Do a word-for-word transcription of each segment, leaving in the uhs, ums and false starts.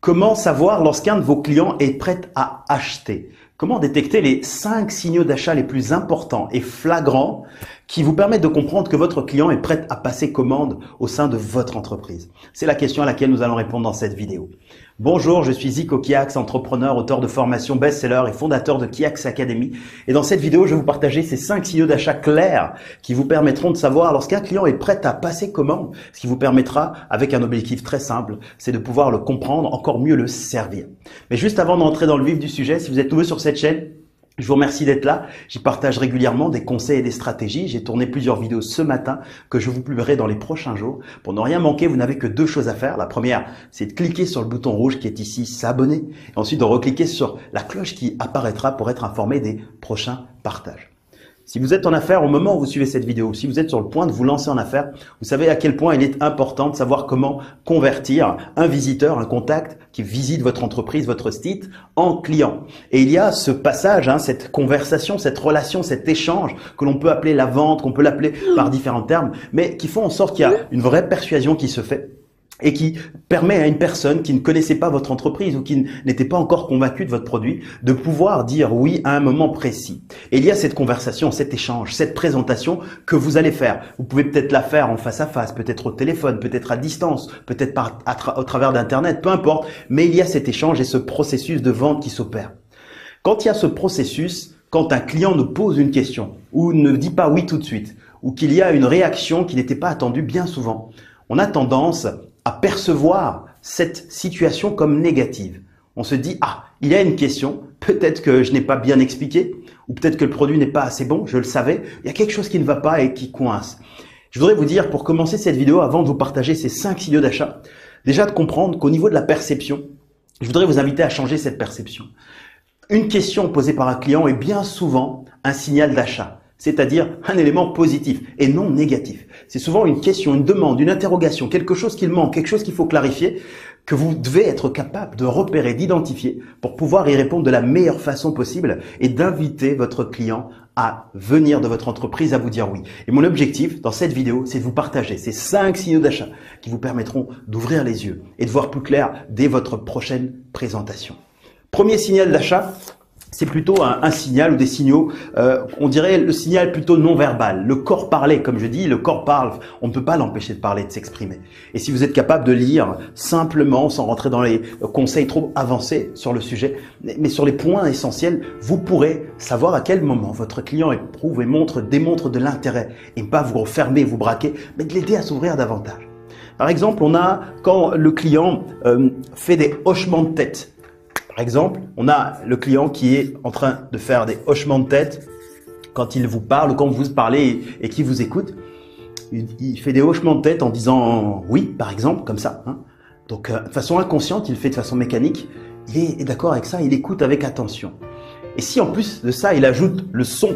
Comment savoir lorsqu'un de vos clients est prêt à acheter? Comment détecter les cinq signaux d'achat les plus importants et flagrants qui vous permettent de comprendre que votre client est prêt à passer commande au sein de votre entreprise? C'est la question à laquelle nous allons répondre dans cette vidéo. Bonjour, je suis Zico Kiax, entrepreneur, auteur de formation best-seller et fondateur de Kiax Academy. Et dans cette vidéo, je vais vous partager ces cinq signaux d'achat clairs qui vous permettront de savoir lorsqu'un client est prêt à passer commande, ce qui vous permettra, avec un objectif très simple, c'est de pouvoir le comprendre, encore mieux le servir. Mais juste avant d'entrer dans le vif du sujet, si vous êtes nouveau sur cette chaîne, je vous remercie d'être là. J'y partage régulièrement des conseils et des stratégies. J'ai tourné plusieurs vidéos ce matin que je vous publierai dans les prochains jours. Pour ne rien manquer, vous n'avez que deux choses à faire. La première, c'est de cliquer sur le bouton rouge qui est ici, s'abonner. Et ensuite, de recliquer sur la cloche qui apparaîtra pour être informé des prochains partages. Si vous êtes en affaires au moment où vous suivez cette vidéo, si vous êtes sur le point de vous lancer en affaires, vous savez à quel point il est important de savoir comment convertir un visiteur, un contact qui visite votre entreprise, votre site, en client. Et il y a ce passage, hein, cette conversation, cette relation, cet échange que l'on peut appeler la vente, qu'on peut l'appeler par différents termes, mais qui font en sorte qu'il y a une vraie persuasion qui se fait et qui permet à une personne qui ne connaissait pas votre entreprise ou qui n'était pas encore convaincue de votre produit de pouvoir dire oui à un moment précis. Et il y a cette conversation, cet échange, cette présentation que vous allez faire. Vous pouvez peut-être la faire en face à face, peut-être au téléphone, peut-être à distance, peut-être par, à tra au travers d'Internet, peu importe. Mais il y a cet échange et ce processus de vente qui s'opère. Quand il y a ce processus, quand un client nous pose une question ou ne dit pas oui tout de suite ou qu'il y a une réaction qui n'était pas attendue bien souvent, on a tendance à percevoir cette situation comme négative. On se dit, ah, il y a une question, peut-être que je n'ai pas bien expliqué, ou peut-être que le produit n'est pas assez bon, je le savais, il y a quelque chose qui ne va pas et qui coince. Je voudrais vous dire, pour commencer cette vidéo, avant de vous partager ces cinq signaux d'achat, déjà de comprendre qu'au niveau de la perception, je voudrais vous inviter à changer cette perception. Une question posée par un client est bien souvent un signal d'achat. C'est-à-dire un élément positif et non négatif. C'est souvent une question, une demande, une interrogation, quelque chose qu'il manque, quelque chose qu'il faut clarifier, que vous devez être capable de repérer, d'identifier pour pouvoir y répondre de la meilleure façon possible et d'inviter votre client à venir de votre entreprise à vous dire oui. Et mon objectif dans cette vidéo, c'est de vous partager ces cinq signaux d'achat qui vous permettront d'ouvrir les yeux et de voir plus clair dès votre prochaine présentation. Premier signal d'achat, c'est plutôt un, un signal ou des signaux, euh, on dirait le signal plutôt non verbal. Le corps parlait, comme je dis, le corps parle. On ne peut pas l'empêcher de parler, de s'exprimer. Et si vous êtes capable de lire simplement, sans rentrer dans les conseils trop avancés sur le sujet, mais, mais sur les points essentiels, vous pourrez savoir à quel moment votre client éprouve et montre, démontre de l'intérêt. Et pas vous refermer, vous braquer, mais de l'aider à s'ouvrir davantage. Par exemple, on a quand le client euh, fait des hochements de tête. Par exemple, on a le client qui est en train de faire des hochements de tête quand il vous parle ou quand vous parlez et, et qui vous écoute. Il, il fait des hochements de tête en disant oui, par exemple, comme ça. Hein. Donc, euh, de façon inconsciente, il le fait de façon mécanique. Il est, est d'accord avec ça, il écoute avec attention. Et si en plus de ça, il ajoute le son.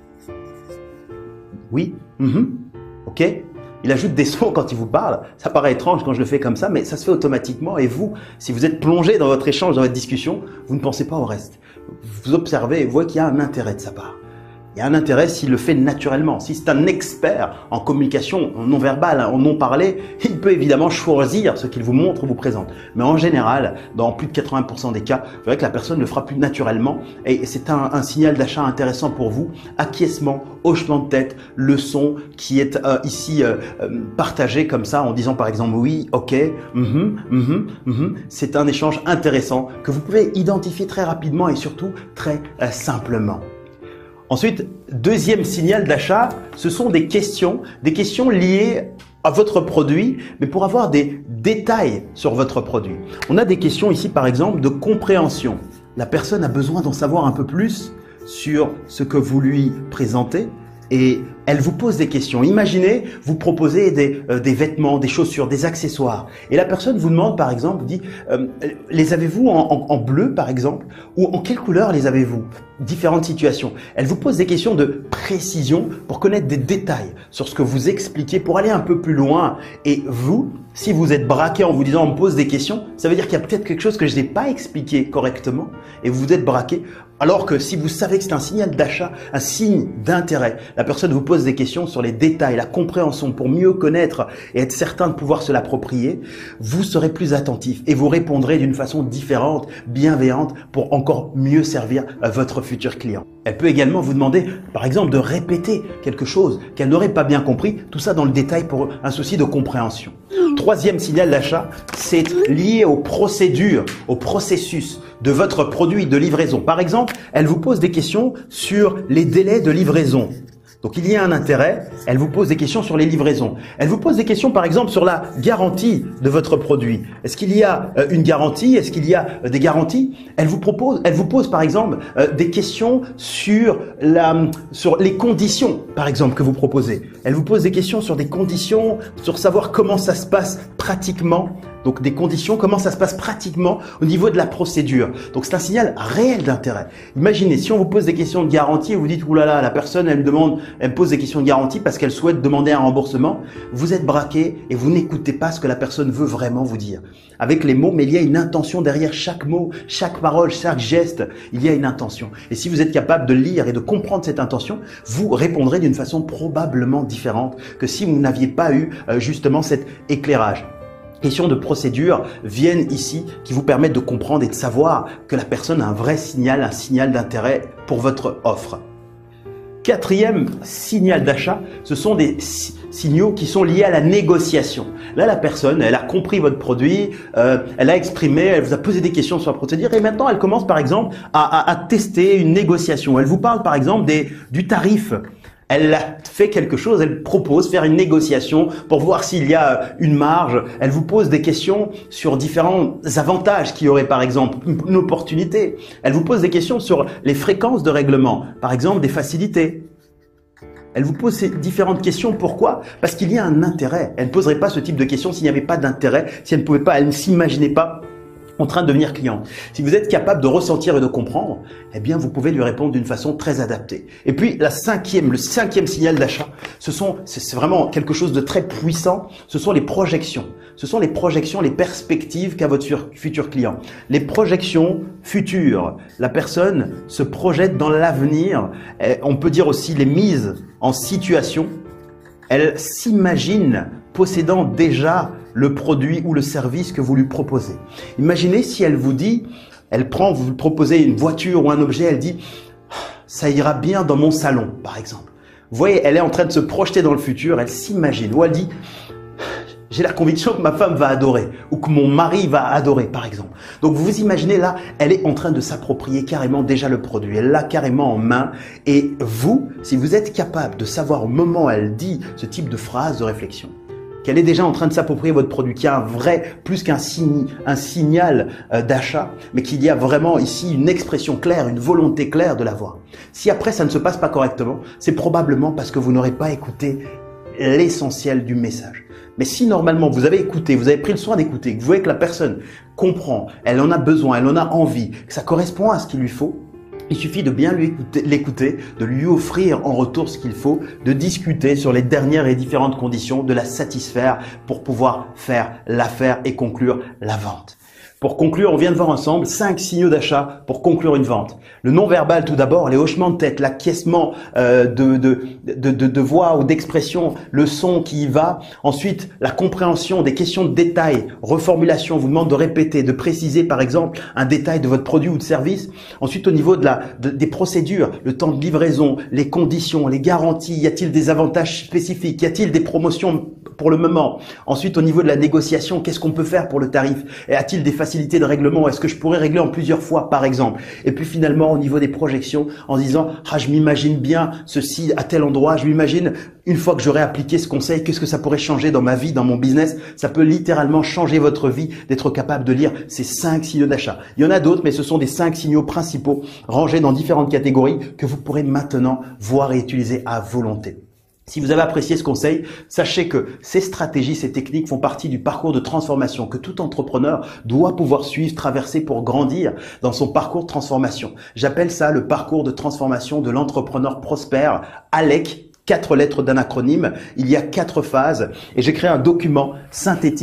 Oui, mm-hmm, ok. Il ajoute des sons quand il vous parle. Ça paraît étrange quand je le fais comme ça, mais ça se fait automatiquement. Et vous, si vous êtes plongé dans votre échange, dans votre discussion, vous ne pensez pas au reste. Vous observez et vous voyez qu'il y a un intérêt de sa part. Il y a un intérêt s'il le fait naturellement. Si c'est un expert en communication non verbale, en non parlé, il peut évidemment choisir ce qu'il vous montre ou vous présente. Mais en général, dans plus de quatre-vingts pour cent des cas, vous verrez que la personne le fera plus naturellement et c'est un, un signal d'achat intéressant pour vous. Acquiescement, hochement de tête, le son qui est euh, ici euh, euh, partagé comme ça en disant par exemple oui, ok, mm-hmm, mm-hmm, mm-hmm. C'est un échange intéressant que vous pouvez identifier très rapidement et surtout très euh, simplement. Ensuite, deuxième signal d'achat, ce sont des questions, des questions liées à votre produit, mais pour avoir des détails sur votre produit. On a des questions ici, par exemple, de compréhension. La personne a besoin d'en savoir un peu plus sur ce que vous lui présentez et elle vous pose des questions. Imaginez, vous proposez des, euh, des vêtements, des chaussures, des accessoires. Et la personne vous demande, par exemple, vous dit, euh, les avez-vous en, en, en bleu, par exemple, ou en quelle couleur les avez-vous? Différentes situations. Elle vous pose des questions de précision pour connaître des détails sur ce que vous expliquez, pour aller un peu plus loin. Et vous, si vous êtes braqué en vous disant, on me pose des questions, ça veut dire qu'il y a peut-être quelque chose que je n'ai pas expliqué correctement et vous vous êtes braqué. Alors que si vous savez que c'est un signal d'achat, un signe d'intérêt, la personne vous pose des questions sur les détails, la compréhension pour mieux connaître et être certain de pouvoir se l'approprier, vous serez plus attentif et vous répondrez d'une façon différente, bienveillante pour encore mieux servir votre futur client. Elle peut également vous demander, par exemple, de répéter quelque chose qu'elle n'aurait pas bien compris, tout ça dans le détail pour un souci de compréhension. Troisième signal d'achat, c'est lié aux procédures, au processus de votre produit de livraison. Par exemple, elle vous pose des questions sur les délais de livraison. Donc, il y a un intérêt, elle vous pose des questions sur les livraisons. Elle vous pose des questions, par exemple, sur la garantie de votre produit. Est-ce qu'il y a euh, une garantie? Est-ce qu'il y a euh, des garanties? Elle vous propose, elle vous pose, par exemple, euh, des questions sur la, sur les conditions, par exemple, que vous proposez. Elle vous pose des questions sur des conditions, sur savoir comment ça se passe pratiquement. Donc, des conditions, comment ça se passe pratiquement au niveau de la procédure. Donc, c'est un signal réel d'intérêt. Imaginez, si on vous pose des questions de garantie et vous dites, oulala, la personne, elle me demande, elle me pose des questions de garantie parce qu'elle souhaite demander un remboursement. Vous êtes braqué et vous n'écoutez pas ce que la personne veut vraiment vous dire. Avec les mots, mais il y a une intention derrière chaque mot, chaque parole, chaque geste. Il y a une intention. Et si vous êtes capable de lire et de comprendre cette intention, vous répondrez d'une façon probablement différente que si vous n'aviez pas eu euh, justement cet éclairage. Questions de procédure viennent ici qui vous permettent de comprendre et de savoir que la personne a un vrai signal, un signal d'intérêt pour votre offre. Quatrième signal d'achat, ce sont des signaux qui sont liés à la négociation. Là, la personne, elle a compris votre produit, euh, elle a exprimé, elle vous a posé des questions sur la procédure et maintenant, elle commence par exemple à, à, à tester une négociation. Elle vous parle par exemple des, du tarif. Elle fait quelque chose, elle propose faire une négociation pour voir s'il y a une marge. Elle vous pose des questions sur différents avantages qu'il y aurait, par exemple, une opportunité. Elle vous pose des questions sur les fréquences de règlement, par exemple des facilités. Elle vous pose ces différentes questions. Pourquoi? Parce qu'il y a un intérêt. Elle ne poserait pas ce type de questions s'il n'y avait pas d'intérêt, si elle ne pouvait pas, elle ne s'imaginait pas en train de devenir client. Si vous êtes capable de ressentir et de comprendre, eh bien, vous pouvez lui répondre d'une façon très adaptée. Et puis, la cinquième, le cinquième signal d'achat, ce sont, c'est vraiment quelque chose de très puissant. Ce sont les projections. Ce sont les projections, les perspectives qu'a votre futur client. Les projections futures. La personne se projette dans l'avenir. On peut dire aussi les mises en situation. Elle s'imagine possédant déjà le produit ou le service que vous lui proposez. Imaginez si elle vous dit, elle prend, vous lui proposez une voiture ou un objet, elle dit « ça ira bien dans mon salon » par exemple. Vous voyez, elle est en train de se projeter dans le futur, elle s'imagine. Ou elle dit « j'ai la conviction que ma femme va adorer » ou que mon mari va adorer par exemple. Donc vous vous imaginez là, elle est en train de s'approprier carrément déjà le produit. Elle l'a carrément en main. Et vous, si vous êtes capable de savoir au moment où elle dit ce type de phrase de réflexion, qu'elle est déjà en train de s'approprier votre produit, qu'il y a un vrai, plus qu'un signe, un signal euh, d'achat, mais qu'il y a vraiment ici une expression claire, une volonté claire de l'avoir. Si après ça ne se passe pas correctement, c'est probablement parce que vous n'aurez pas écouté l'essentiel du message. Mais si normalement vous avez écouté, vous avez pris le soin d'écouter, que vous voyez que la personne comprend, elle en a besoin, elle en a envie, que ça correspond à ce qu'il lui faut, il suffit de bien l'écouter, de lui offrir en retour ce qu'il faut, de discuter sur les dernières et différentes conditions, de la satisfaire pour pouvoir faire l'affaire et conclure la vente. Pour conclure, on vient de voir ensemble cinq signaux d'achat pour conclure une vente. Le non-verbal tout d'abord, les hochements de tête, l'acquiescement euh, de, de, de, de, de voix ou d'expression, le son qui y va. Ensuite, la compréhension des questions de détail, reformulation, on vous demande de répéter, de préciser par exemple un détail de votre produit ou de service. Ensuite, au niveau de la, de, des procédures, le temps de livraison, les conditions, les garanties, y a-t-il des avantages spécifiques, y a-t-il des promotions pour le moment? Ensuite, au niveau de la négociation, qu'est-ce qu'on peut faire pour le tarif? Et a-t-il des facilités de règlement? Est-ce que je pourrais régler en plusieurs fois, par exemple? Et puis finalement, au niveau des projections, en disant « Ah, je m'imagine bien ceci à tel endroit, je m'imagine une fois que j'aurai appliqué ce conseil, qu'est-ce que ça pourrait changer dans ma vie, dans mon business ?» Ça peut littéralement changer votre vie d'être capable de lire ces cinq signaux d'achat. Il y en a d'autres, mais ce sont des cinq signaux principaux rangés dans différentes catégories que vous pourrez maintenant voir et utiliser à volonté. Si vous avez apprécié ce conseil, sachez que ces stratégies, ces techniques font partie du parcours de transformation que tout entrepreneur doit pouvoir suivre, traverser pour grandir dans son parcours de transformation. J'appelle ça le parcours de transformation de l'entrepreneur prospère, A L E C, quatre lettres d'un acronyme. Il y a quatre phases et j'ai créé un document synthétique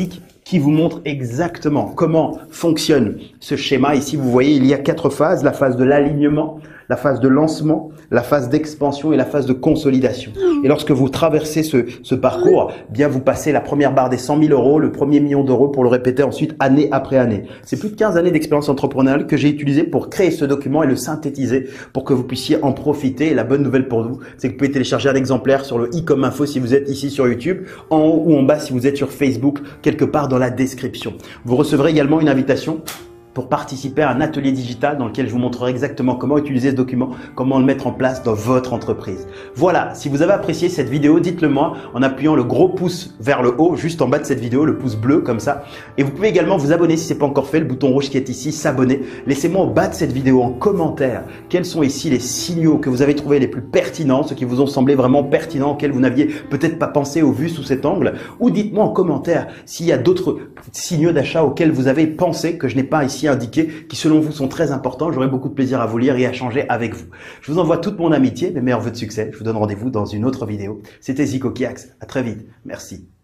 qui vous montre exactement comment fonctionne ce schéma. Ici, vous voyez, il y a quatre phases, la phase de l'alignement, la phase de lancement, la phase d'expansion et la phase de consolidation. Et lorsque vous traversez ce, ce parcours, bien vous passez la première barre des cent mille euros, le premier million d'euros pour le répéter ensuite année après année. C'est plus de quinze années d'expérience entrepreneuriale que j'ai utilisé pour créer ce document et le synthétiser pour que vous puissiez en profiter. Et la bonne nouvelle pour vous, c'est que vous pouvez télécharger un exemplaire sur le i comme info si vous êtes ici sur YouTube, en haut ou en bas si vous êtes sur Facebook, quelque part dans la description. Vous recevrez également une invitation pour participer à un atelier digital dans lequel je vous montrerai exactement comment utiliser ce document, comment le mettre en place dans votre entreprise. Voilà, si vous avez apprécié cette vidéo, dites-le moi en appuyant le gros pouce vers le haut, juste en bas de cette vidéo, le pouce bleu comme ça. Et vous pouvez également vous abonner si ce n'est pas encore fait, le bouton rouge qui est ici, s'abonner. Laissez-moi au bas de cette vidéo en commentaire quels sont ici les signaux que vous avez trouvés les plus pertinents, ceux qui vous ont semblé vraiment pertinents, auxquels vous n'aviez peut-être pas pensé ou vu sous cet angle. Ou dites-moi en commentaire s'il y a d'autres signaux d'achat auxquels vous avez pensé que je n'ai pas ici indiqués, qui selon vous sont très importants. J'aurai beaucoup de plaisir à vous lire et à échanger avec vous. Je vous envoie toute mon amitié, mes meilleurs vœux de succès. Je vous donne rendez-vous dans une autre vidéo. C'était Zico Kiax. À très vite. Merci.